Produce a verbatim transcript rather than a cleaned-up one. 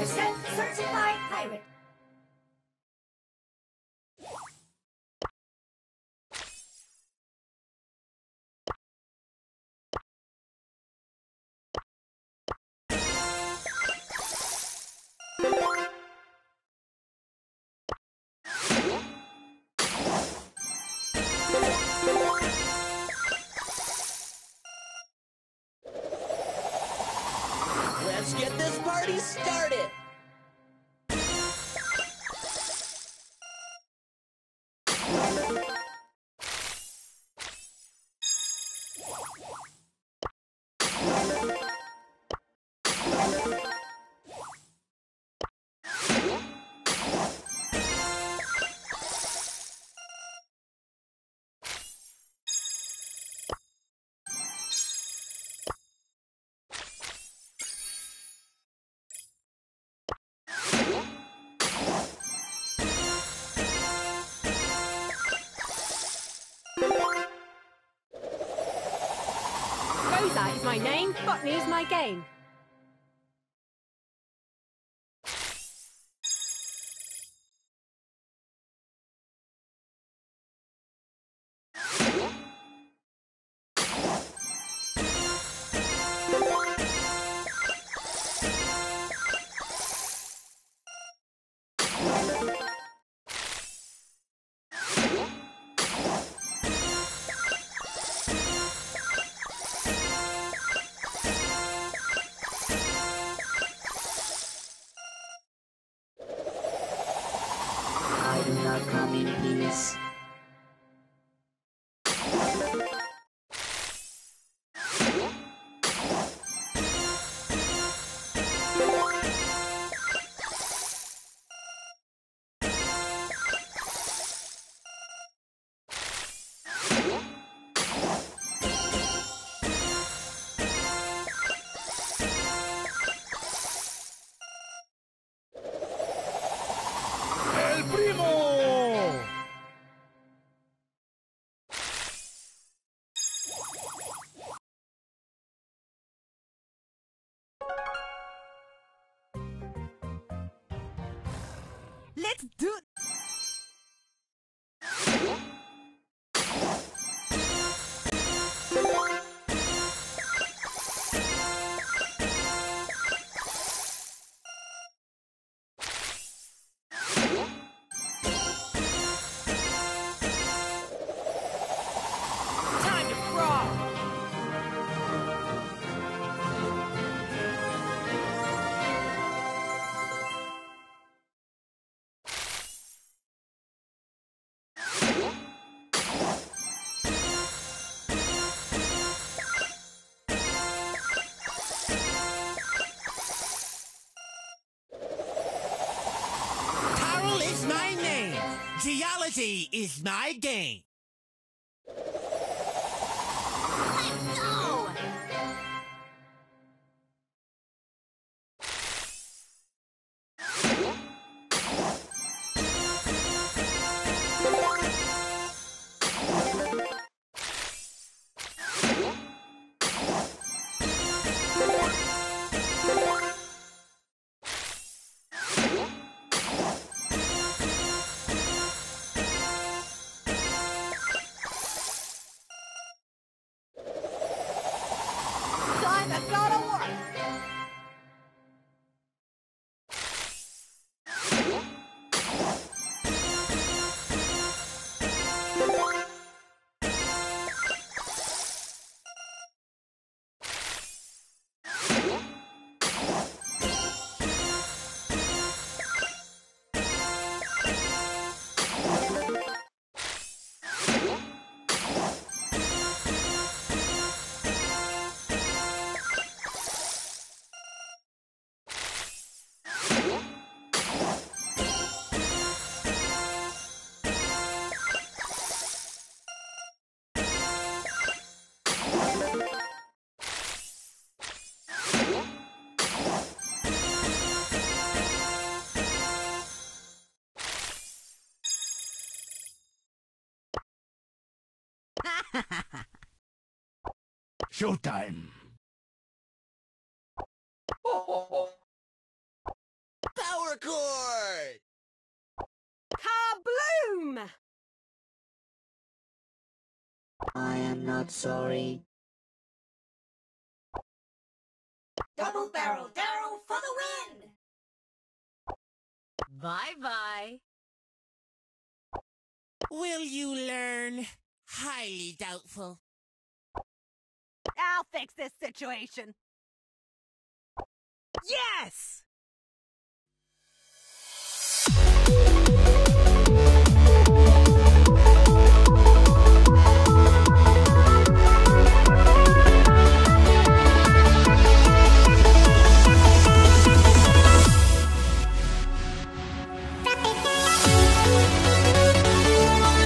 percent certified pirate. Let's get this party started! Rosa is my name, botany is my game. I do not come in peace. ¡El primo! Let's do Time to brawl! Carol is my name. Geology is my game. Let's go! Time to go to work! Showtime! Record! Kabloom! I am not sorry. Double barrel Daryl for the win! Bye-bye. Will you learn? Highly doubtful. I'll fix this situation. Yes!